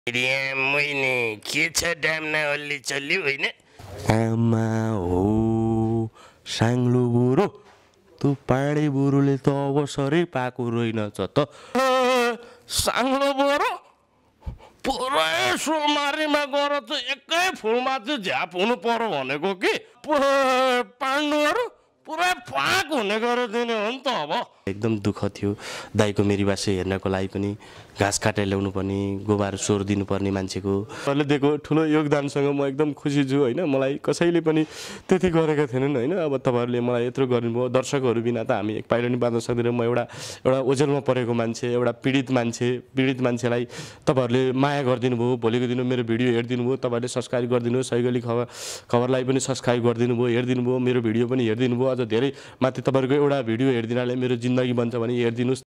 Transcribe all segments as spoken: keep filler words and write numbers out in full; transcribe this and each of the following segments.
मैले के छ ड्याम्ना हल्ली चल्ली होइन आमा हो साङ्लो बुढो तँ पाडे बुढोले त अवसरै पाएको रहेनछ त साङ्लो बुढो पुरै सोमारीमा गएर त एकै फुलमा चाहिँ झ्याप हुनु पर्यो भनेको कि पाण्डुहरू पुरै फाक हुने गरेर दिने हो नि त। अब एकदम दुःख थियो दाइको मेरीबासे हेर्नको लागि पनि घाँस काटेर ल्याउनु पर्ने गोबर सोर दिनुपर्ने मान्छेको अहिले दिएको ठुलो योगदानसँग म एकदम खुसी छु होइन। मलाई कसैले पनि त्यति गरेका थिएनन् होइन। अब तपाईँहरूले मलाई यत्रो गर्नुभयो दर्शकहरू बिना त हामी एक पाइलो नि बाँध्न सक्दैनौँ। म एउटा एउटा ओझेलमा परेको मान्छे एउटा पीडित मान्छे पीडित मान्छेलाई तपाईँहरूले माया गरिदिनु भयो। भोलिको दिन मेरो भिडियो हेरिदिनु भयो तपाईँहरूले सब्सक्राइब गरिदिनु सैगली खबर खबरलाई पनि सब्सक्राइब गरिदिनु भयो हेरिदिनु भयो मेरो भिडियो पनि हेरिदिनु भयो। अझ धेरै माथि तपाईँहरूको एउटा भिडियो हेरिदिनाले मेरो जिन्दगी बन्छ भने हेरिदिनुहोस्।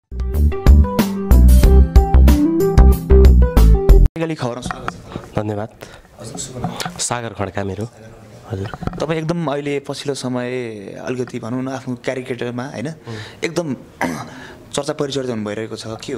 धन्यवाद। सागर खड्का मेरो हजुर। तपाईँ एकदम अहिले पछिल्लो समय अलिकति भनौँ न आफ्नो क्यारिकेटरमा होइन एकदम चर्चा परिचर्चा हुनु भइरहेको छ, के हो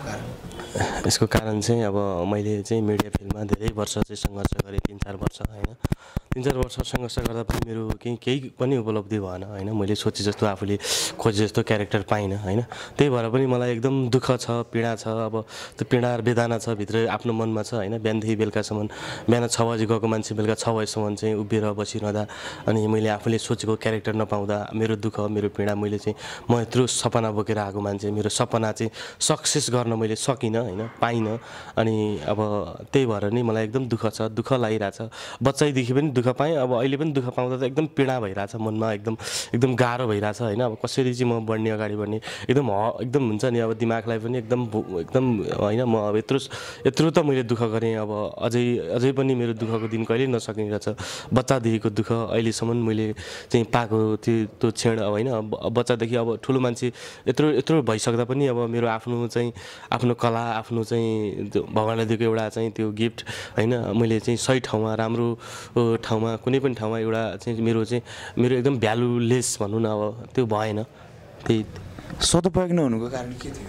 यसको कारण चाहिँ अब मैले चाहिँ मिडिया फिल्डमा धेरै वर्ष चाहिँ सङ्घर्ष गरेँ तिन चार वर्ष होइन। तिन चार वर्ष सङ्घर्ष गर्दा पनि मेरो केही केही पनि उपलब्धि भएन होइन। मैले सोचे जस्तो आफूले खोजे जस्तो क्यारेक्टर पाइनँ होइन। त्यही भएर पनि मलाई एकदम दुःख छ पीडा छ। अब त्यो पीडा वेदना छ भित्र आफ्नो मनमा छ होइन। बिहानदेखि बेलुकासम्म बिहान छ बजी गएको मान्छे बेलुका छ बजीसम्म चाहिँ उभिएर बसिरहँदा अनि मैले आफूले सोचेको क्यारेक्टर नपाउँदा मेरो दुःख मेरो पीडा मैले चाहिँ म यत्रो सपना बोकेर आएको मान्छे मेरो सपना चाहिँ सक्सेस गर्न मैले सकिनँ होइन पाइनँ। अनि अब त्यही भएर नै मलाई एकदम दुःख छ दुःख लागिरहेछ। बच्चैदेखि पनि दुःख पाएँ अब अहिले पनि दुःख पाउँदा त एकदम पीडा भइरहेछ मनमा एकदम एकदम गाह्रो भइरहेछ होइन। अब कसरी चाहिँ म बढ्ने अगाडि बढ्ने एकदम ह एकदम हुन्छ नि अब दिमागलाई पनि एकदम एकदम होइन। म अब यत्रो यत्रो त मैले दुःख गरेँ अब अझै अझै पनि मेरो दुःखको दिन कहिल्यै नसकिने रहेछ। बच्चादेखिको दुःख अहिलेसम्म मैले चाहिँ पाएको त्यो त्यो क्षण अब होइन। बच्चादेखि अब ठुलो मान्छे यत्रो यत्रो भइसक्दा पनि अब मेरो आफ्नो चाहिँ आफ्नो कला आफ्नो चाहिँ त्यो भगवान्ले दिएको एउटा चाहिँ त्यो गिफ्ट होइन। मैले चाहिँ सही ठाउँमा राम्रो ठाउँमा कुनै पनि ठाउँमा एउटा चाहिँ मेरो चाहिँ मेरो एकदम भ्यालुलेस भनौँ न अब त्यो भएन। त्यही सदुपयोग नहुनुको कारण के थियो?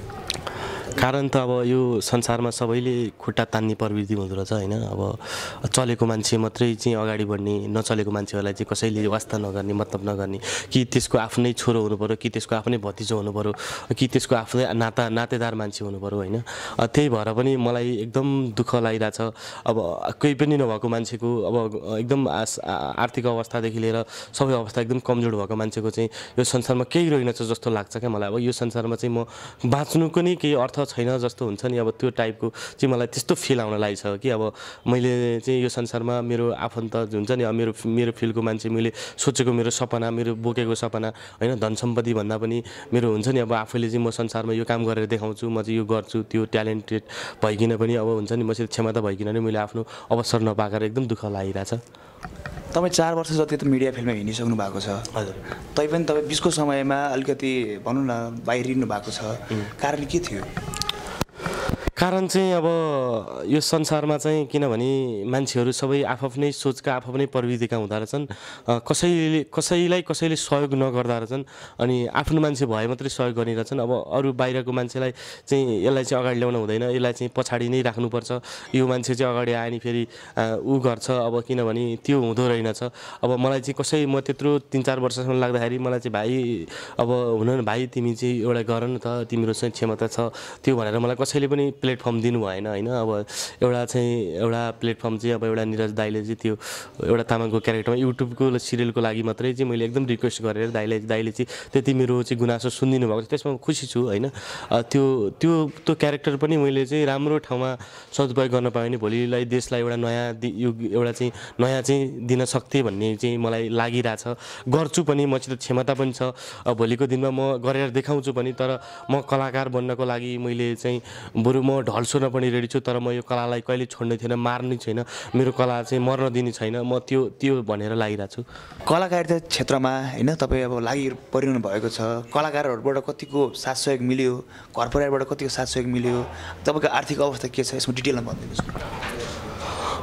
कारण त अब यो संसारमा सबैले खुट्टा तान्ने प्रवृत्ति हुँदो रहेछ होइन। अब चलेको मान्छे मात्रै चाहिँ अगाडि बढ्ने नचलेको मान्छेहरूलाई चाहिँ कसैले वास्ता नगर्ने मतलब नगर्ने कि त्यसको आफ्नै छोरो हुनु पऱ्यो कि त्यसको आफ्नै भतिजो हुनु पऱ्यो कि त्यसको आफ्नै नाता नातेदार मान्छे हुनु पऱ्यो होइन। त्यही भएर पनि मलाई एकदम दुःख लागिरहेछ। अब कोही पनि नभएको मान्छेको अब एकदम आर्थिक अवस्थादेखि लिएर सबै अवस्था एकदम कमजोर भएको मान्छेको चाहिँ यो संसारमा केही रहेनछ जस्तो लाग्छ क्या मलाई। अब यो संसारमा चाहिँ म बाँच्नुको नि केही अर्थ छैन जस्तो हुन्छ नि अब त्यो टाइपको चाहिँ मलाई त्यस्तो फिल आउन लागिछ कि अब मैले चाहिँ यो संसारमा मेरो आफन्त हुन्छ नि अब मेरो मेरो फिलको मान्छे मैले सोचेको मेरो सपना मेरो बोकेको सपना होइन धन सम्पत्ति भन्दा पनि मेरो हुन्छ नि अब आफूले चाहिँ म संसारमा यो काम गरेर देखाउँछु म चाहिँ यो गर्छु त्यो ट्यालेन्टेड भइकन पनि अब हुन्छ नि मसित क्षमता भइकन नै मैले आफ्नो अवसर नपाएर एकदम दुःख लागिरहेछ। तपाईँ चार वर्ष जति त मिडिया फिल्ममा हिँडिसक्नु भएको छ हजुर। तैपनि तपाईँ बिचको समयमा अलिकति भनौँ न बाहिरिनु भएको छ, कारण के थियो? कारण चाहिँ अब यो संसारमा चाहिँ किनभने मान्छेहरू सबै आफ्नै सोचका आफ्नै प्रवृत्तिका हुँदो रहेछन्। कसैले कसैलाई कसैले सहयोग नगर्दा रहेछन् अनि आफ्नो मान्छे भए मात्रै सहयोग गर्ने रहेछन्। अब अरू बाहिरको मान्छेलाई चाहिँ यसलाई चाहिँ अगाडि ल्याउन हुँदैन यसलाई चाहिँ पछाडि नै राख्नुपर्छ यो मान्छे चाहिँ अगाडि आयो नि फेरि ऊ गर्छ अब किनभने त्यो हुँदो रहेनछ। अब मलाई चाहिँ कसै म त्यत्रो तिन चार वर्षसम्म लाग्दाखेरि मलाई चाहिँ भाइ अब हुन न भाइ तिमी चाहिँ एउटा गर न त तिम्रो चाहिँ क्षमता छ त्यो भनेर मलाई कसैले पनि प्लेटफर्म दिनु भएन होइन। अब एउटा चाहिँ एउटा प्लेटफर्म चाहिँ अब एउटा निरज दाइले चाहिँ त्यो एउटा तामाङको क्यारेक्टरमा युट्युबको सिरियलको लागि मात्रै चाहिँ मैले एकदम रिक्वेस्ट गरेर दाइले दाइले चाहिँ त्यति मेरो चाहिँ गुनासो सुनिदिनु भएको छ त्यसमा खुसी छु होइन। त्यो त्यो त्यो क्यारेक्टर पनि मैले चाहिँ राम्रो ठाउँमा सदुपयोग गर्न पाएँ भने भोलिलाई देशलाई एउटा नयाँ युग एउटा चाहिँ नयाँ चाहिँ दिन सक्थेँ भन्ने चाहिँ मलाई लागिरहेछ। गर्छु पनि मसित क्षमता पनि छ भोलिको दिनमा म गरेर देखाउँछु पनि। तर म कलाकार बन्नको लागि मैले चाहिँ बरु म ढल्छु नपर्ने रेडी छु तर म यो कलालाई कहिले छोड्ने थिएन मार्ने छैन मेरो कला चाहिँ मर्न दिने छैन म त्यो त्यो भनेर लागिरहेको छु। कलाकारिता क्षेत्रमा होइन तपाईँ अब लागि परिरहनु भएको छ कलाकारहरूबाट कतिको साथ सहयोग मिल्यो घर परिवारबाट कतिको साथ सहयोग मिल्यो तपाईँको आर्थिक अवस्था के छ यसमा डिटेलमा भनिदिनुहोस्।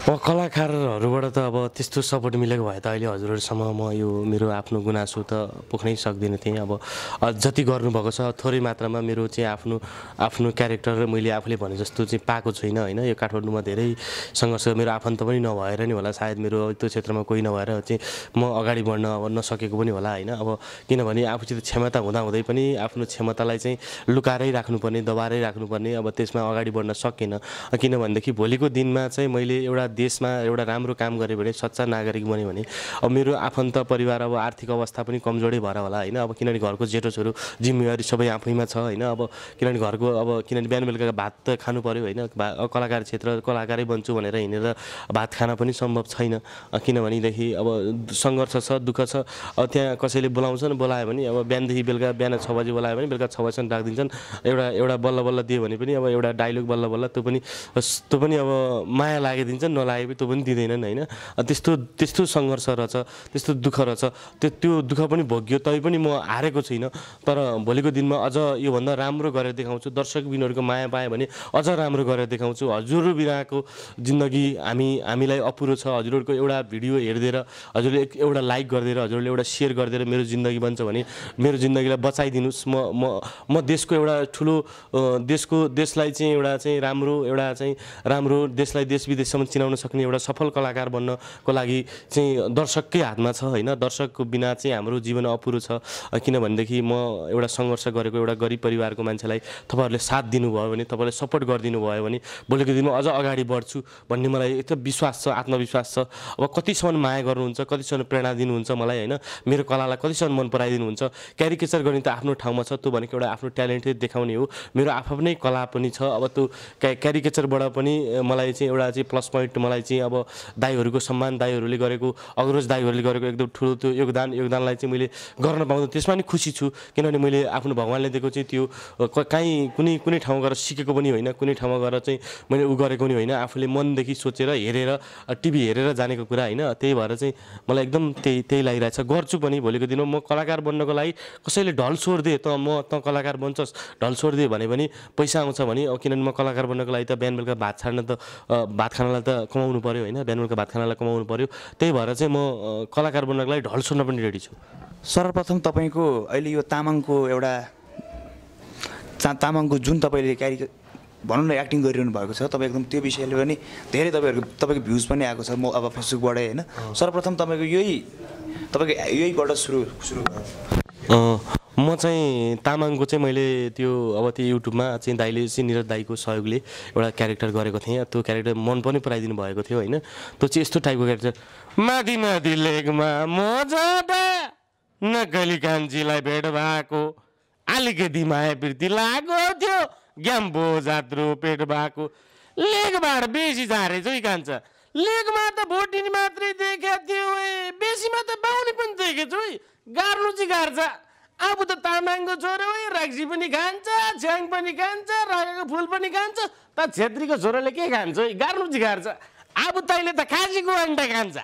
अब कलाकारहरूबाट त अब त्यस्तो सपोर्ट मिलेको भए त अहिले हजुरहरूसम्म म यो मेरो आफ्नो गुनासो त पोख्नै सक्दिनँ थिएँ। अब जति गर्नुभएको छ थोरै मात्रामा मेरो चाहिँ आफ्नो आफ्नो क्यारेक्टर मैले आफूले भने जस्तो चाहिँ पाएको छैन होइन। यो काठमाडौँमा धेरै सङ्घर्ष मेरो आफन्त पनि नभएर नि होला सायद मेरो त्यो क्षेत्रमा कोही नभएर चाहिँ म अगाडि बढ्न अब नसकेको पनि होला होइन। अब किनभने आफूसित क्षमता हुँदाहुँदै पनि आफ्नो क्षमतालाई चाहिँ लुकाएरै राख्नुपर्ने दबाएरै राख्नुपर्ने अब त्यसमा अगाडि बढ्न सकेन। किनभनेदेखि भोलिको दिनमा चाहिँ मैले एउटा देशमा एउटा राम्रो काम गरेँ भने सच्चा नागरिक बन्यो भने अब मेरो आफन्त परिवार अब आर्थिक अवस्था पनि कमजोरै भएर होला होइन। अब किनभने घरको जेठो छोरो जिम्मेवारी सबै आफैमा छ होइन। अब किनभने घरको अब किनभने बिहान बेलुका भात त खानु पऱ्यो होइन। कलाकार क्षेत्र कलाकारै बन्छु भनेर हिँडेर भात खान पनि सम्भव छैन। किनभनेदेखि अब सङ्घर्ष छ दुःख छ। अब त्यहाँ कसैले बोलाउँछन् बोलायो भने अब बिहानदेखि बेलुका बिहान छ बजी बोलायो भने बेलुका छ बजीसम्म राखिदिन्छन्। एउटा एउटा बल्ल बल्ल दियो भने पनि अब एउटा डायलग बल्ल बल्ल त्यो पनि त्यो पनि अब माया लागिदिन्छन् नलागे पनि त्यो पनि दिँदैनन् होइन। त्यस्तो त्यस्तो सङ्घर्ष रहेछ त्यस्तो दुःख रहेछ त्यो त्यो दुःख पनि भोग्यो तै पनि म हारेको छुइनँ। तर भोलिको दिनमा अझ योभन्दा राम्रो गरेर देखाउँछु। दर्शक बिनहरूको माया पाएँ भने अझ राम्रो गरेर देखाउँछु। हजुर बिनाको जिन्दगी हामी हामीलाई अपुरो छ। हजुरहरूको एउटा भिडियो हेरिदिएर हजुरले एउटा लाइक गरिदिएर हजुरले एउटा सेयर गरिदिएर मेरो जिन्दगी बन्छ भने मेरो जिन्दगीलाई बचाइदिनुहोस्। म म म देशको एउटा ठुलो देशको देशलाई चाहिँ एउटा चाहिँ राम्रो एउटा चाहिँ राम्रो देशलाई देश विदेशसम्म चिनाउन सक्ने एउटा सफल कलाकार बन्नको लागि चाहिँ दर्शककै हातमा छ होइन। दर्शकको बिना चाहिँ हाम्रो जीवन अपुरो छ। किनभनेदेखि म एउटा सङ्घर्ष गरेको एउटा गरिब परिवारको मान्छेलाई तपाईँहरूले साथ दिनुभयो भने तपाईँहरूले सपोर्ट गरिदिनु भयो भने भोलिको दिनमा अझ अगाडि बढ्छु भन्ने मलाई एकदम विश्वास छ आत्मविश्वास छ। अब कतिसम्म माया गर्नुहुन्छ कतिसम्म प्रेरणा दिनुहुन्छ मलाई होइन। मेरो कलालाई कतिसम्म मन पराइदिनुहुन्छ। क्यारिकेचर गर्ने त आफ्नो ठाउँमा छ त्यो भनेको एउटा आफ्नो ट्यालेन्टै देखाउने हो। मेरो आफ्नै कला पनि छ। अब त्यो क्या क्यारिकेचरबाट पनि मलाई चाहिँ एउटा चाहिँ प्लस पोइन्ट मलाई चाहिँ अब दाइहरूको सम्मान दाइहरूले गरेको अग्रज दाइहरूले गरेको एकदम ठुलो त्यो योगदान योगदानलाई चाहिँ मैले गर्न पाउँदा त्यसमा पनि खुसी छु। किनभने मैले आफ्नो भगवान्ले दिएको चाहिँ त्यो काहीँ कुनै कुनै ठाउँमा गएर सिकेको पनि होइन कुनै ठाउँमा गएर चाहिँ मैले उ गरेको पनि होइन। आफूले मनदेखि सोचेर हेरेर टिभी हेरेर जानेको कुरा होइन। त्यही भएर चाहिँ मलाई एकदम त्यही त्यही लागिरहेछ गर्छु पनि। भोलिको दिनमा म कलाकार बन्नको लागि कसैले ढल छोडिदिए त म त कलाकार बन्छस् ढल छोडिदिए भने पनि पैसा आउँछ भने किनभने म कलाकार बन्नको लागि त बिहान बेलुका भात छाड्न त भात खानलाई त कमाउनु पऱ्यो होइन। बिहान बेलुका भात खानलाई कमाउनु पऱ्यो। त्यही भएर चाहिँ म कलाकार बन्नको लागि ढल छोड्न पनि रेडी छु। सर्वप्रथम तपाईँको अहिले यो तामाङको एउटा तामाङको जुन तपाईँले क्यारि भनौँ न एक्टिङ गरिरहनु भएको छ तपाईँ एकदम त्यो विषयले पनि धेरै तपाईँहरूको तपाईँको भ्युज पनि आएको छ म अब फेसबुकबाटै होइन। सर्वप्रथम तपाईँको यही तपाईँको यहीबाट सुरु सुरु म चाहिँ तामाङको चाहिँ मैले त्यो अब त्यो युट्युबमा चाहिँ दाइले चाहिँ निरज दाइको सहयोगले एउटा क्यारेक्टर गरेको थिएँ। त्यो क्यारेक्टर मन पनि पराइदिनु भएको थियो होइन। त्यो चाहिँ यस्तो टाइपको क्यारेक्टर माथि माथि लेकमा म जाँदा नक्कली कान्छीलाई भेट भएको अलिकति माया प्रीति लागो थियो ग्याम्बो जात्रो पेट भएको लेकबाट बेसी झारेछ है कान्छ लेकमा त भोटिनी मात्रै देखेको थियो बेसीमा त बाहुनी पनि देखेको छु है। गार्नु चाहिँ गार्छ अब त तामाङको छोरो है रक्सी पनि खान्छ छ्याङ पनि खान्छ राखेको फुल पनि खान्छ त छेत्रीको छोरोले के खान्छ है गार्नु चाहिँ गार्छ अब तैँले त खासीको अन्डा खान्छ।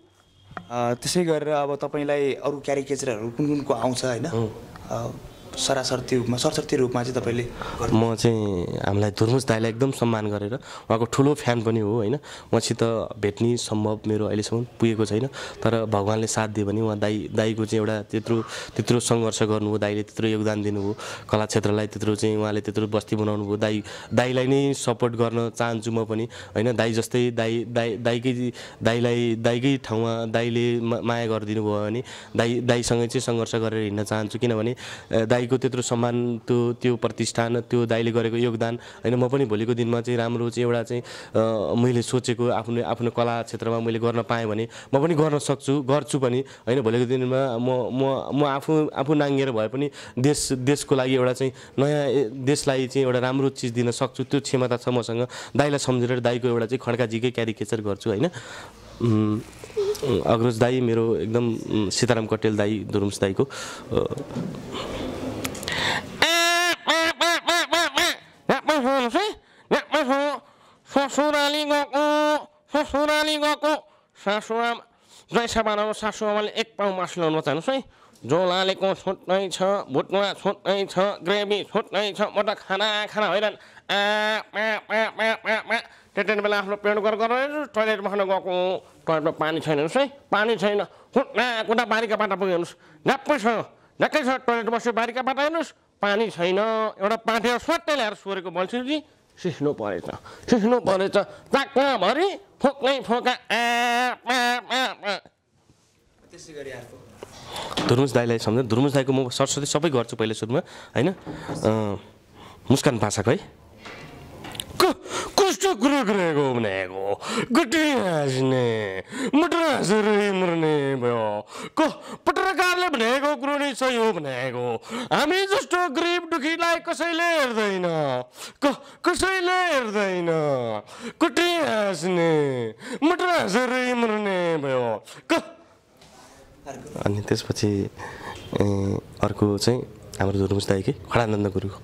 त्यसै गरेर अब तपाईँलाई अरू क्यारिकेचरहरू कुन कुनको आउँछ होइन सरासर्ती रूपमा सरसर्ती रूपमा चाहिँ तपाईँले म चाहिँ हामीलाई धुर्मुस दाइलाई एकदम सम्मान गरेर उहाँको ठुलो फ्यान पनि हो होइन। उहाँसित भेट्ने सम्भव मेरो अहिलेसम्म पुगेको छैन। तर भगवान्ले साथ दियो भने उहाँ दाइ दाइको चाहिँ एउटा त्यत्रो त्यत्रो सङ्घर्ष गर्नुभयो दाइले त्यत्रो योगदान दिनुभयो कला क्षेत्रलाई त्यत्रो चाहिँ उहाँले त्यत्रो बस्ती बनाउनु भयो। दाइ दाइलाई नै सपोर्ट गर्न चाहन्छु म पनि होइन। दाइ जस्तै दाइ दाइ दाइकै दाइलाई दाइकै ठाउँमा दाइले माया गरिदिनु भयो भने दाइ दाइसँगै चाहिँ सङ्घर्ष गरेर हिँड्न चाहन्छु। किनभने दाइ दाइको त्यत्रो सम्मान त्यो त्यो प्रतिष्ठान त्यो दाइले गरेको योगदान होइन। म पनि भोलिको दिनमा चाहिँ राम्रो चाहिँ एउटा चाहिँ मैले सोचेको आफ्नो आफ्नो कला क्षेत्रमा मैले गर्न पाएँ भने म पनि गर्न सक्छु गर्छु पनि होइन। भोलिको दिनमा म म म आफू आफू नाङ्गेर भए पनि देश देशको लागि एउटा चाहिँ नयाँ देशलाई चाहिँ एउटा राम्रो चिज दिन सक्छु त्यो क्षमता छ मसँग। दाइलाई सम्झेर दाइको एउटा चाहिँ खड्काजीकै क्यारिकेचर गर्छु होइन। अग्रज दाई मेरो एकदम सीताराम कटेल दाई धुर्मुस दाईको ससुराली गएको ससुराली गएको सासुआमा जैसाबानामा सासुआमाले एक पाउ मासु ल्याउनु चाहनुहोस् है। झोलालेको छुट्टै छ भुटमा छुट्टै छ ग्रेभी छुट्टै छ म त खाना खाना होइन त्यति बेला आफ्नो पेन्ट गरेर गरेर टोइलेटमा खान गएको टोइलेटमा पानी छैन हेर्नुहोस् है पानी छैन कुना कुना बारीका बाटा पुग्यो हेर्नुहोस् ढ्याप्पै छ ढ्याक्कै छ टोइलेट बस्यो बारीका बाटा हेर्नुहोस् पानी छैन एउटा पाठे स्वाट्टै ल्याएर सोरेको बल्छुजी सिस्नु परेछ सिस्नु परेछ चाक्काभरि फोक्नै फोका त्यसै गरी अर्को धुर्मुस दाईलाई सम्झ धुर्मुस दाईको म सरस्वती सबै गर्छु पहिले सुरुमा होइन मुस्कान पासाको है कस्तो कुरो गरेको भनेको गुटी हाँस्ने मुटर हाँसेर मर्ने भयो को पत्रकारले भनेको कुरो नै सही हो भनेको हामी जस्तो गरिब दुखीलाई कसैले हेर्दैन क कसैले हेर्दैन गुटी हाँस्ने मुटर हाँसेर मर्ने भयो क अनि त्यसपछि अर्को चाहिँ हाम्रो धुर्मुस दाईकै खडानन्द गुरुको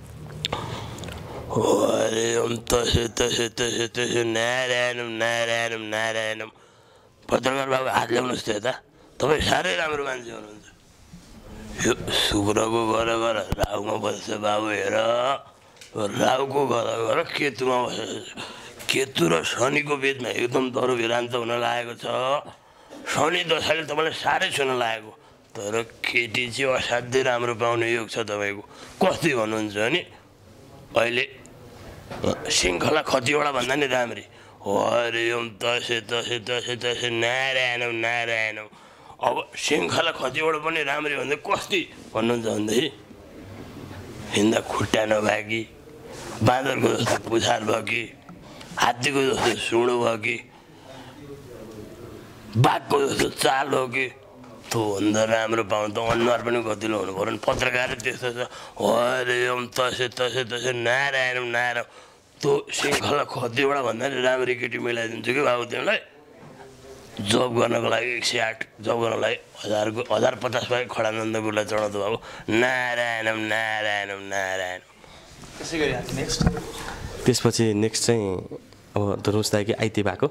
हरिओम तसे तसे तसे तसे नारायणम नारायणम नारायणम पत्रकार बाबु हात ल्याउनुहोस् त यता तपाईँ साह्रै राम्रो मान्छे हुनुहुन्छ यो शुक्रको घर घर राहुमा बस्छ बाबु हेर राहुको घर घर केतुमा बस्छ केतु र शनिको बिचमा एकदम दह्रो भिरान्त हुन लागेको छ शनि दशाले तपाईँलाई साह्रै छुन लागेको तर केटी चाहिँ असाध्यै राम्रो पाउने योग छ तपाईँको कति भन्नुहुन्छ नि अहिले श्रृङ्खला कतिवटा भन्दा नि राम्री हरिओम तसे तसे तसे तसे नारायणम नारायणम अब श्रृङ्खला कतिवटा पनि राम्री भन्दै कति भन्नुहुन्छ भन्दै हिँड्दा खुट्टा नभए कि बाँदरको जस्तो पुछार भयो कि हात्तीको जस्तो सुँडो भयो कि बाघको जस्तो चाल हो कि त्योभन्दा राम्रो पाउनु त अनुहार पनि कतिले हुनु पऱ्यो नि पत्रकारै त्यस्तो छ हरिओम तसे तसे तसे नारायणम नारायण त्यो श्रृङ्खला कतिवटा भन्दा नि राम्री केटी मिलाइदिन्छु कि बाबु तिमीलाई जब गर्नको लागि एक सय आठ जब गर्नको लागि हजारको हजार पचास भाइ खडानन्द गुरुलाई चढाउँदो बाबु नारायणम नारायणम नारायण त्यसै गरी नेक्स्ट त्यसपछि नेक्स्ट चाहिँ अब धुर्मुस दाईकै आइते भएको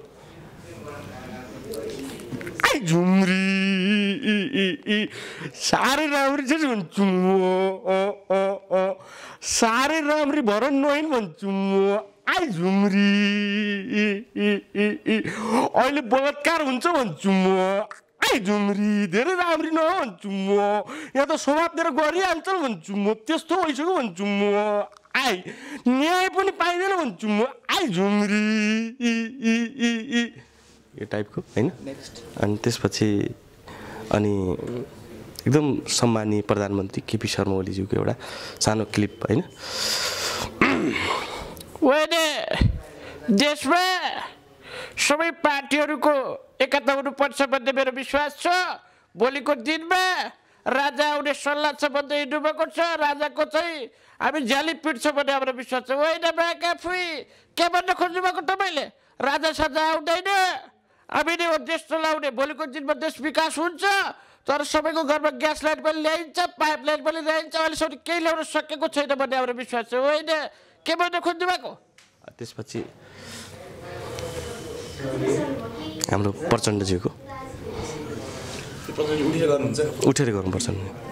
झुम्री साह्रै राम्री चाहिँ भन्छु म साह्रै राम्री भएर नैन भन्छु म आई झुम्री अहिले बलात्कार हुन्छ भन्छु म आई झुम्री धेरै राम्री न भन्छु म यहाँ त स्वभाव दिएर गरिहाल्छ भन्छु म त्यस्तो भइसक्यो भन्छु म आई न्याय पनि पाइँदैन भन्छु म आई झुम्री यो टाइपको होइन अनि त्यसपछि अनि एकदम सम्मानीय प्रधानमन्त्री केपी शर्मा ओलीज्यूको एउटा सानो क्लिप होइन देशमा सबै पार्टीहरूको एकता हुनुपर्छ भन्ने मेरो विश्वास छ भोलिको दिनमा राजा आउने सल्लाह छ भन्दै हिँड्नुभएको छ राजाको चाहिँ हामी झ्याली पिट्छ भन्ने हाम्रो विश्वास छ होइन बाका फुई के भन्न खोज्नु भएको तपाईँले राजा साजा आउँदैन हामी नै हो देश चलाउने भोलिको दिनमा देश विकास हुन्छ तर सबैको घरमा ग्यास लाइट पनि ल्याइन्छ पाइप लाइट पनि ल्याइन्छ अहिलेसम्म केही ल्याउन सकेको छैन भन्ने हाम्रो विश्वास छ होइन के भन्न खोज्नु भएको त्यसपछि हाम्रो प्रचण्डज्यूको उठेर गर्नुपर्छ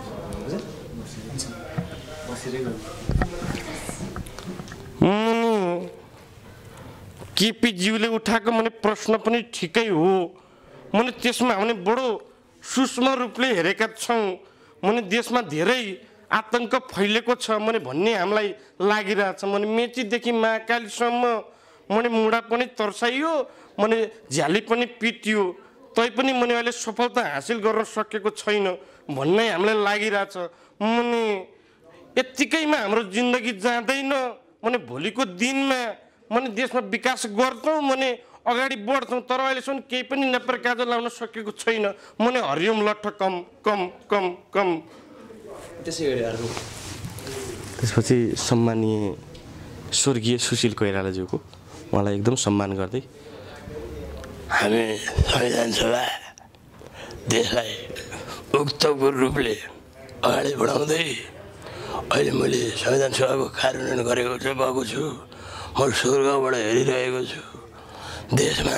केपीज्यूले उठाएको मैले प्रश्न पनि ठिकै हो मैले त्यसमा हामीले बडो सूक्ष्म रूपले हेरेका छौँ मैले देशमा धेरै आतङ्क फैलेको छ मैले भन्ने हामीलाई लागिरहेछ मैले मेचीदेखि महाकालीसम्म मैले मुढा पनि तर्साइयो मैले झ्याली पनि पिटियो तैपनि मैले अहिले सफलता हासिल गर्न सकेको छैन भन्ने हामीलाई लागिरहेछ मैले यत्तिकैमा हाम्रो जिन्दगी जाँदैन मैले भोलिको दिनमा मैले देशमा विकास गर्छौँ मैले अगाडि बढ्छौँ तर अहिलेसम्म केही पनि नेपर काजल लाउन सकेको छैन मैले हरिओम लट्ठ कम कम कम कम त्यसै गरी अर्को त्यसपछि सम्मानीय स्वर्गीय सुशील कोइरालाज्यूको उहाँलाई एकदम सम्मान गर्दै हामी संविधान सभा देशलाई उक्तको रूपले अगाडि बढाउँदै अहिले मैले संविधान सभाको कार्यान्वयन गरेको छु गएको छु म स्वर्गबाट हेरिरहेको छु देशमा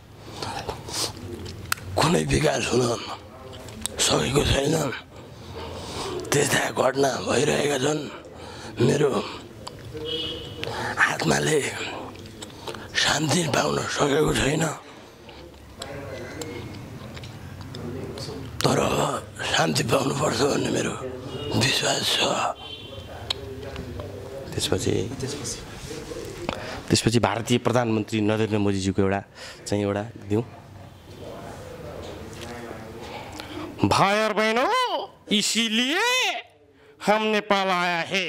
कुनै विकास हुन सकेको छैन त्यस्ता घटना भइरहेका छन् मेरो आत्माले शान्ति पाउन सकेको छैन, तर शान्ति पाउनुपर्छ भन्ने मेरो विश्वास छ। त्यसपछि त्यसपछि भारतीय प्रधानमन्त्री नरेन्द्र मोदीजीको एउटा चाहिँ एउटा दिउँ। भाई और बहनों, इसीलिए हम नेपाल आया है,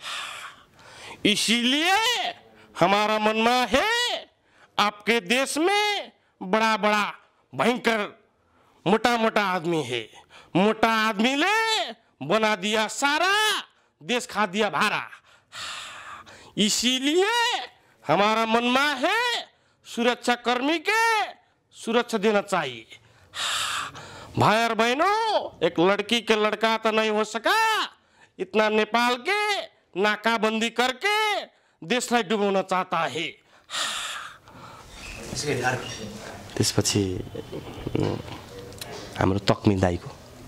इसीलिए हमारा मनमा है आपके देश में बड़ा बड़ा भयंकर मोटा मोटा आदमी है, मोटा आदमी ले बना दिया सारा, देश खा दिया भारा, इसीलिए हमारा मनमा है सुरक्षा कर्मी के सुरक्षा देना चाहिए। भाई और बहनों, एक लड़की के लड़का तो नहीं हो सका, इतना नेपाल के नाकाबंदी करके देशलाई डुबाउन चाहता है। त्यसपछि हाम्रो तक्मी दाइको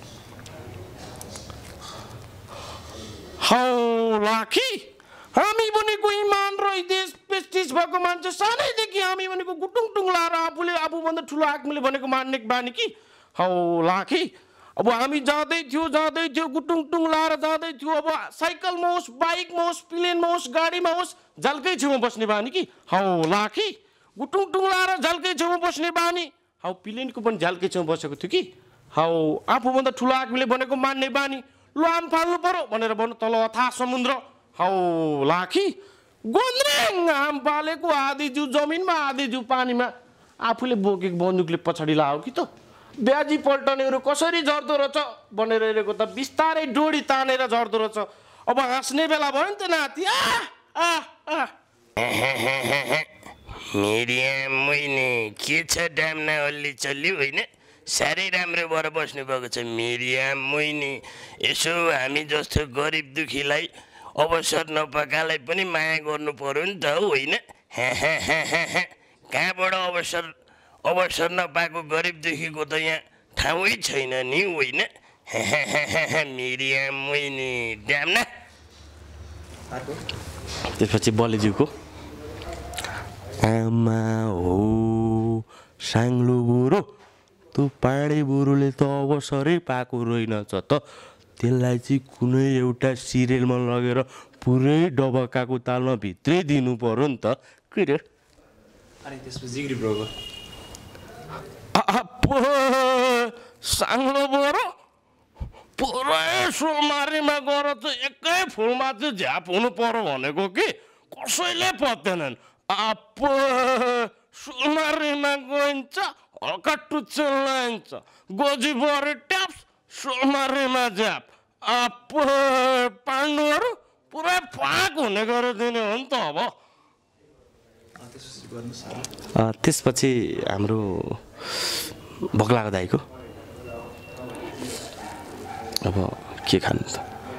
हौ लाखी, हामी भनेको इमान र देश प्रेस्टिज भएको मान्छे, सानैदेखि हामी भनेको गुटुङ टुङ लाएर आफूले आफूभन्दा ठुलो आदमीले भनेको मान्ने बानी कि। हौ लाखी, अब हामी जाँदै थियो जाँदै थियो गुटुङ टुङ लाएर जाँदै थियो, अब साइकलमा होस्, बाइकमा होस्, प्लेनमा होस्, गाडीमा होस्, झल्कै छेउमा बस्ने बानी कि। हौ लाखी, गुटुङ टुङ लाएर झल्कै छेउमा बस्ने बानी, हौ प्लेनको पनि झल्कै छेउमा बसेको थियो कि। हौ आफूभन्दा ठुलो आदमीले भनेको मान्ने बानी, लाम फाल्नु पर्यो भनेर भन्नु, तल अथाह समुद्र। हौ लाखी, गोन्द्रेङ आम पालेको आधी जिउ जमिनमा आधी जिउ पानीमा, आफूले बोकेको बन्दुकले पछाडि लाग्यो कि त। ब्याजी पल्टनेहरू कसरी झर्दो रहेछ भनेर हेरेको त बिस्तारै डोरी तानेर झर्दो रहेछ। अब हाँस्ने बेला भयो नि त नाति। मिरिया मैने के छ डाम्ना हल्ली चल्ली होइन, साह्रै राम्रो भएर बस्नु भएको छ मिरिया मैनी। यसो हामी जस्तो गरिब दुखीलाई अवसर नपाएकालाई पनि माया गर्नु पर्यो नि त होइन। कहाँबाट अवसर अवसर नपाएको गरिब दुखीको त यहाँ ठाउँै छैन नि होइन। मिरिया मैनी ड्याम्ना। त्यसपछि बलेज्यूको आमा हो साङ्लो बुढो, त्यो पाडे बुढोले त अवसरै पाएको रहेनछ त, त्यसलाई चाहिँ कुनै एउटा सिरियलमा लगेर पुरै डबकाको तालमा भित्रै दिनु पर्यो नि त। के रे? अनि त्यसपछि जिग्री ब्रोको साङ्लो बुढो पुरै सोमारीमा गएर त एकै फुलमा चाहिँ झ्याप हुनु पर्यो भनेको कि कसैले पत्तेनन्। अप सोमारीमा गइन्छ, हल्का टुच्चो लाइन्छ, गोजी बरे ट्याप्स, सोमारीमा झ्याप। अप पाण्डुहरू पुरै फाक हुने गरिदिने हो नि त। अब त्यसपछि हाम्रो भग्लाको दाइको अब के खानु त?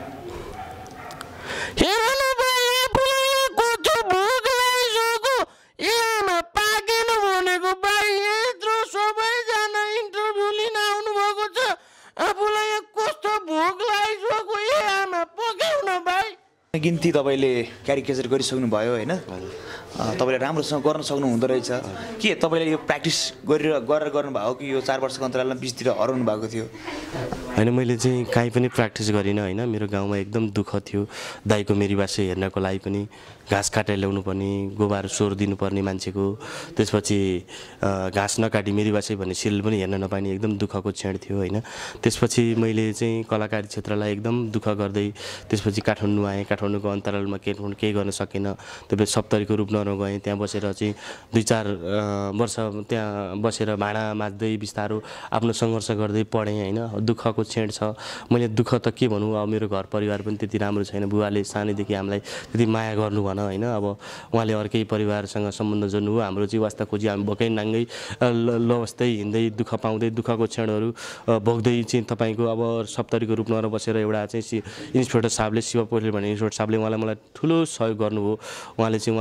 हेर्नु भयो आफूलाई कस्तो भोक लागिसक्यो, यहाँ पाकेन भनेको भाइ यत्रो सबैजना इन्टरभ्यू लिन आउनु भएको छ, आफूलाई कस्तो भोक लागिसक्यो, यहाँ पकाउन भाइ। गिन्ती तपाईँले क्यारिकेचर गरिसक्नु भयो होइन, तपाईँले राम्रोसँग गर्न सक्नु हुँदो रहेछ के? तपाईँले यो प्र्याक्टिस गरेर गरेर गर्नुभएको कि यो चार वर्षको अन्तरालमा बिचतिर हराउनु भएको थियो? होइन, मैले चाहिँ काहीँ पनि प्र्याक्टिस गरिनँ होइन। मेरो गाउँमा एकदम दुःख थियो, दाइको मेरीबासे हेर्नको लागि पनि घाँस काटेर ल्याउनु पर्ने, गोबर सोहोर दिनुपर्ने मान्छेको, त्यसपछि घाँस नकाटी मेरीबासे भन्ने सिरियल पनि हेर्न नपाइने एकदम दुःखको क्षण थियो होइन। त्यसपछि मैले चाहिँ कलाकारी क्षेत्रलाई एकदम दुःख गर्दै त्यसपछि काठमाडौँ आएँ। काठमाडौँको अन्तरालमा के केही गर्न सकेन, त्यसपछि सप्तरीको रूपनगरमा गएँ, त्यहाँ बसेर चाहिँ दुई चार वर्ष त्यहाँ बसेर भाँडा माझ्दै बिस्तारो आफ्नो सङ्घर्ष गर्दै पढेँ होइन। दुःखको क्षण छ, मैले दुःख त के भनौँ, अब मेरो घर परिवार पनि त्यति राम्रो छैन, बुवाले सानैदेखि हामीलाई त्यति माया गर्नु भन होइन। अब उहाँले अर्कै परिवारसँग सम्बन्ध जोड्नुभयो, हाम्रो चाहिँ वास्ता खोजी हामी बोकै नाङ्गै लवस्तै हिँड्दै दुःख पाउँदै दुःखको क्षणहरू भोग्दै चाहिँ तपाईँको अब सप्तरीको रूपनगरमा बसेर एउटा चाहिँ इन्सपेक्टर साहबले, शिव पोखरेल भन्ने इन्सपेक्टर साहबले उहाँलाई मलाई ठुलो सहयोग गर्नुभयो। उहाँले चाहिँ उहाँलाई उहाँ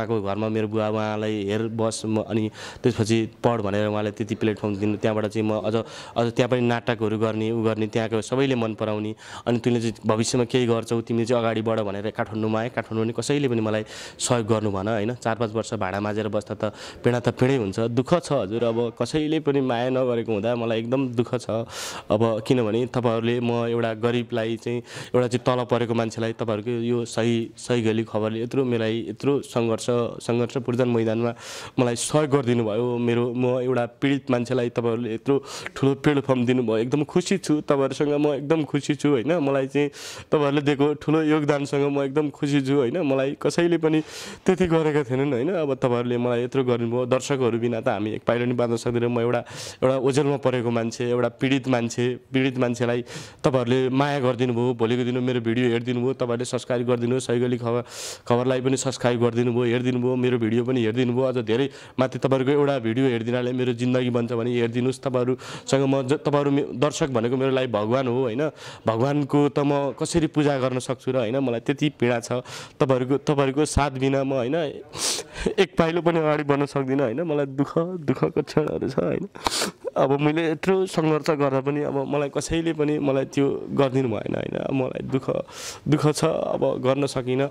उहाँको घरमा मेरो बुवा उहाँलाई हेर बस म अनि त्यसपछि पढ भनेर उहाँले त्यति प्लेटफर्म दिनु त्यहाँबाट चाहिँ म अझ अझ त्यहाँ पनि नाटकहरू गर्ने उ गर्ने त्यहाँको सबैले मन पराउने अनि तिमीले चाहिँ भविष्यमा केही गर्छौ तिमीले चाहिँ अगाडि बढ भनेर काठमाडौँमा आएँ काठमाडौँ पनि कसैले पनि मलाई सहयोग गर्नु भएन होइन चार पाँच वर्ष भाडा माझेर बस्दा त पीडा त पीडै हुन्छ दुःख छ हजुर अब कसैले पनि माया नगरेको हुँदा मलाई एकदम दुःख छ अब किनभने तपाईँहरूले म एउटा गरिबलाई चाहिँ एउटा चाहिँ तल परेको मान्छेलाई तपाईँहरूको यो सही सही गली खबरले यत्रो मलाई यत्रो सङ्घर्ष सङ्घर्ष पूर्जन मैदानमा मलाई सहयोग गरिदिनु भयो मेरो म एउटा पीडित मान्छेलाई तपाईँहरूले यत्रो ठुलो प्लेटफर्म दिनुभयो एकदम खुसी छु तपाईँहरूसँग म एकदम खुसी छु होइन मलाई चाहिँ तपाईँहरूले दिएको ठुलो योगदानसँग म एकदम खुसी छु होइन मलाई कसैले पनि त्यति गरेका थिएनन् होइन अब तपाईँहरूले मलाई यत्रो गर्नुभयो दर्शकहरू बिना त हामी एक पाइलो नि बाँध्न सक्दैनौँ म एउटा एउटा ओझेलमा परेको मान्छे एउटा पीडित मान्छे पीडित मान्छेलाई तपाईँहरूले माया गरिदिनु भयो भोलिको दिन मेरो भिडियो हेरिदिनु भयो तपाईँहरूले सब्सक्राइब गरिदिनु सही गली खबर खबरलाई पनि सब्सक्राइब गरिदिनु भयो हेरिदिनु भयो मेरो भिडियो पनि हेरिदिनु भयो अझ धेरै माथि तपाईँहरूको एउटा भिडियो हेरिदिनाले मेरो जिन्दगी बन्छ भने हेरिदिनुहोस् तपाईँहरूसँग म तपाईँहरू दर्शक भनेको मेरो लागि भगवान हो होइन भगवानको त म कसरी पूजा गर्न सक्छु र होइन मलाई त्यति पीडा छ तपाईँहरूको तपाईँहरूको साथ बिना म होइन एक पाइलो पनि अगाडि बढ्न सक्दिनँ होइन मलाई दुःख दुःखको क्षणहरू छ होइन अब मैले यत्रो सङ्घर्ष गर्दा पनि अब मलाई कसैले पनि मलाई त्यो गरिदिनु भएन होइन मलाई दुःख दुःख छ अब गर्न सकिनँ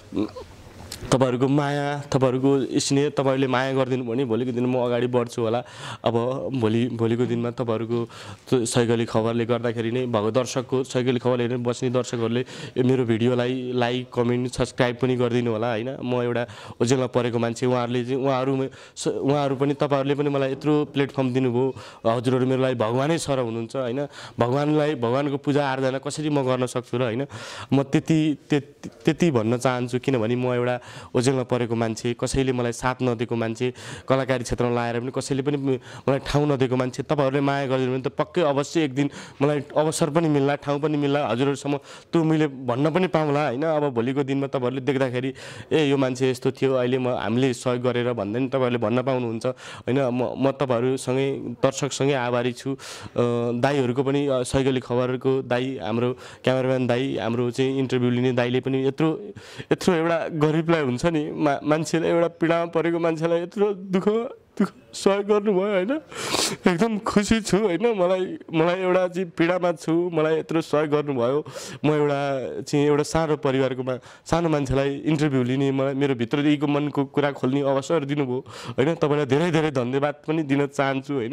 तपाईँहरूको माया तपाईँहरूको स्नेह तपाईँहरूले माया गरिदिनु भयो भने भोलिको दिनमा म अगाडि बढ्छु होला अब भोलि भोलिको दिनमा तपाईँहरूको सही गली खबरले गर्दाखेरि नै भएको दर्शकको सही गली खबर हेरेर बस्ने दर्शकहरूले मेरो भिडियोलाई लाइक कमेन्ट सब्सक्राइब पनि गरिदिनु होला होइन म एउटा ओझेलमा परेको मान्छे उहाँहरूले चाहिँ उहाँहरू उहाँहरू पनि तपाईँहरूले पनि मलाई यत्रो प्लेटफर्म दिनुभयो हजुरहरू मेरो लागि भगवानै सर हुनुहुन्छ होइन भगवान्लाई भगवानको पूजा आराधना कसरी म गर्न सक्छु र होइन म त्यति त्यति भन्न चाहन्छु किनभने म एउटा ओझेलमा परेको मान्छे कसैले मलाई साथ नदिएको मान्छे कलाकारी क्षेत्रमा लाएर पनि कसैले पनि मलाई ठाउँ नदिएको मान्छे तपाईँहरूले माया गरिदिनु भने त पक्कै अवश्य एक दिन मलाई अवसर पनि मिल्ला ठाउँ पनि मिल्ला हजुरहरूसम्म त्यो मैले भन्न पनि पाउँला होइन अब भोलिको दिनमा तपाईँहरूले देख्दाखेरि ए यो मान्छे यस्तो थियो अहिले म हामीले सहयोग गरेर भन्दा नि तपाईँहरूले भन्न पाउनुहुन्छ होइन म म तपाईँहरूसँगै दर्शकसँगै आभारी छु दाईहरूको पनि सही गली खबरको दाई हाम्रो क्यामेराम्यान दाई हाम्रो चाहिँ इन्टरभ्यू लिने दाईले पनि यत्रो यत्रो एउटा गरिबलाई हुन्छ नि मा मान्छेलाई एउटा पीडामा परेको मान्छेलाई यत्रो दुःख दुःख सहयोग गर्नुभयो होइन एकदम खुसी छु होइन मलाई मलाई एउटा चाहिँ पीडामा छु मलाई यत्रो सहयोग गर्नुभयो म एउटा चाहिँ एउटा सानो परिवारको मा सानो मान्छेलाई इन्टरभ्यू लिने मलाई मेरो भित्रदेखिको मनको कुरा खोल्ने अवसर दिनुभयो होइन तपाईँलाई धेरै धेरै धन्यवाद पनि दिन चाहन्छु होइन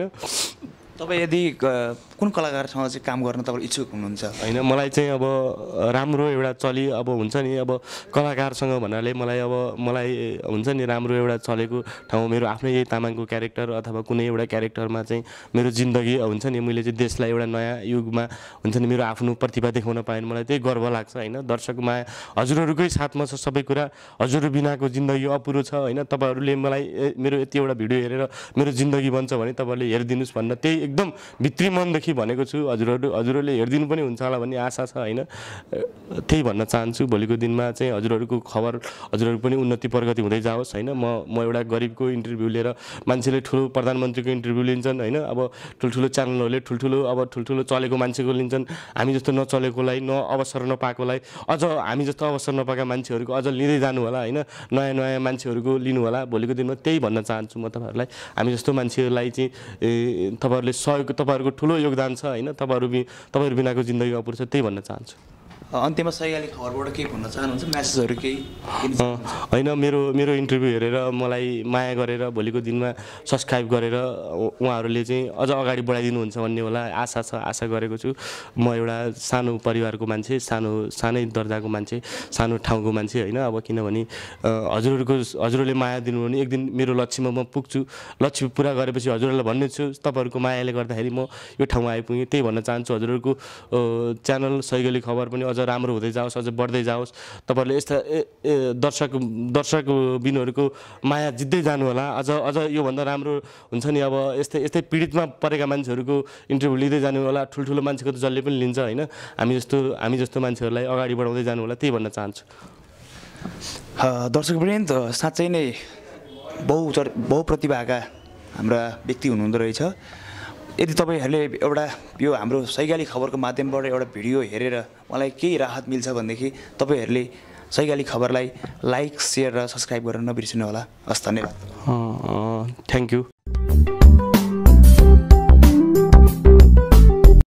तपाईँ यदि कुन कलाकारसँग चाहिँ काम गर्न तपाईँ इच्छुक हुनुहुन्छ होइन मलाई चाहिँ अब राम्रो एउटा चली अब हुन्छ नि अब कलाकारसँग भन्नाले मलाई अब मलाई हुन्छ नि राम्रो एउटा चलेको ठाउँ मेरो आफ्नै यही तामाङको क्यारेक्टर अथवा कुनै एउटा क्यारेक्टरमा चाहिँ मेरो जिन्दगी हुन्छ नि मैले चाहिँ देशलाई एउटा नयाँ युगमा हुन्छ नि मेरो आफ्नो प्रतिभा देखाउन पाएँ मलाई त्यही गर्व लाग्छ होइन दर्शकमा हजुरहरूकै साथमा छ सबै कुरा हजुरहरू बिनाको जिन्दगी अपुरो छ होइन तपाईँहरूले मलाई मेरो यति एउटा भिडियो हेरेर मेरो जिन्दगी बन्छ भने तपाईँहरूले हेरिदिनुहोस् भन्न त्यही एकदम भित्री मनदेखि भनेको छु हजुरहरू हजुरहरूले हेरिदिनु पनि हुन्छ होला भन्ने आशा छ होइन त्यही भन्न चाहन्छु भोलिको दिनमा चाहिँ हजुरहरूको खबर हजुरहरू पनि उन्नति प्रगति हुँदै जाओस् होइन म म एउटा गरिबको इन्टरभ्यू लिएर मान्छेले ठुलो प्रधानमन्त्रीको इन्टरभ्यू लिन्छन् होइन अब ठुल्ठुलो च्यानलहरूले ठुल्ठुलो अब ठुल्ठुलो चलेको मान्छेको लिन्छन् हामी जस्तो नचलेकोलाई न अवसर नपाएकोलाई अझ हामी जस्तो अवसर नपाएका मान्छेहरूको अझ लिँदै जानु होला होइन नयाँ नयाँ मान्छेहरूको लिनु होला भोलिको दिनमा त्यही भन्न चाहन्छु म तपाईँहरूलाई हामी जस्तो मान्छेहरूलाई चाहिँ तपाईँहरूले सहयोग तपाईँहरूको ठुलो योगदान छ होइन तपाईँहरू बि तपाईँहरू बिनाको जिन्दगी अपुरो छ त्यही भन्न चाहन्छु अन्त्यमा सही गली खबरबाट केही भन्न चाहनुहुन्छ म्यासेजहरू केही होइन मेरो मेरो इन्टरभ्यू हेरेर मलाई माया गरेर भोलिको दिनमा सब्सक्राइब गरेर उहाँहरूले चाहिँ अझ अगाडि बढाइदिनुहुन्छ भन्ने होला आशा छ आशा गरेको छु म एउटा सानो परिवारको मान्छे सानो सानै दर्जाको मान्छे सानो ठाउँको मान्छे होइन अब किनभने हजुरहरूको हजुरहरूले माया दिनु भने एक दिन मेरो लक्ष्यमा म पुग्छु लक्ष्य पुरा गरेपछि हजुरहरूलाई भन्ने छु तपाईँहरूको मायाले गर्दाखेरि म यो ठाउँमा आइपुगेँ त्यही भन्न चाहन्छु हजुरहरूको च्यानल सही गली खबर पनि अझ राम्रो हुँदै जाओस् अझ बढ्दै जाओस् तपाईँहरूले यस्ता दर्शक दर्शक बिनहरूको माया जित्दै जानु होला अझ अझ योभन्दा राम्रो हुन्छ नि अब यस्तै यस्तै पीडितमा परेका मान्छेहरूको इन्टरभ्यू लिँदै जानु होला ठुल्ठुलो मान्छेको त जसले पनि लिन्छ होइन हामी जस्तो हामी जस्तो मान्छेहरूलाई अगाडि बढाउँदै जानु होला त्यही भन्न चाहन्छु दर्शकवृन्द साँच्चै नै बहु बहुप्रतिभाका हाम्रा व्यक्ति हुनुहुँदो रहेछ यदि तपाईँहरूले एउटा यो हाम्रो सही गली खबरको माध्यमबाट एउटा भिडियो हेरेर मलाई केही राहत मिल्छ भनेदेखि तपाईँहरूले सहीकाली खबरलाई लाइक सेयर र सब्सक्राइब गर्न नबिर्सिनु होला हस् धन्यवाद थ्याङ्क यू